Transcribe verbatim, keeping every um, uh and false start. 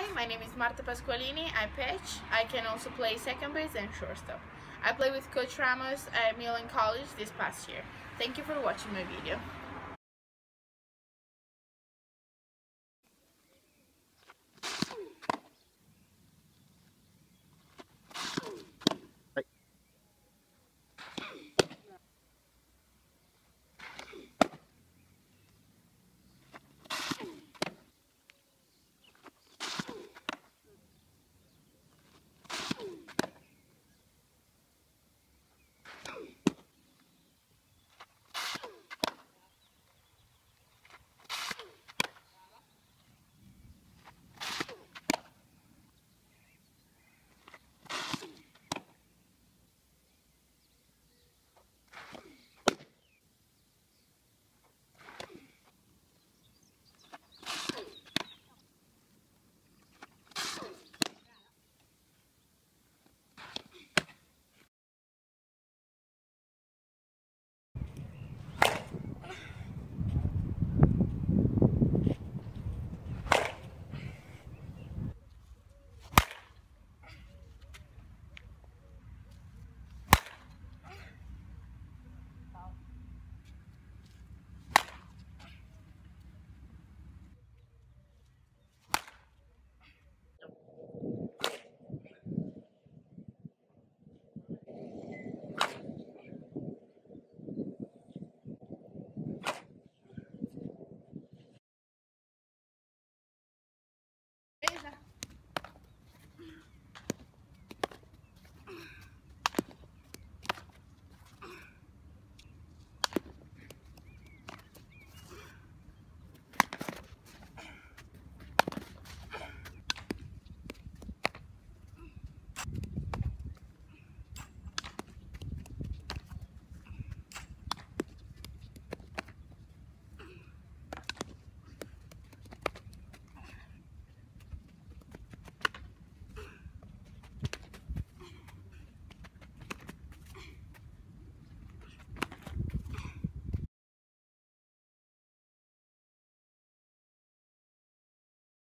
my name is Marta Pasqualini. I pitch. I can also play second base and shortstop. I played with Coach Ramos at Milan College this past year. Thank you for watching my video.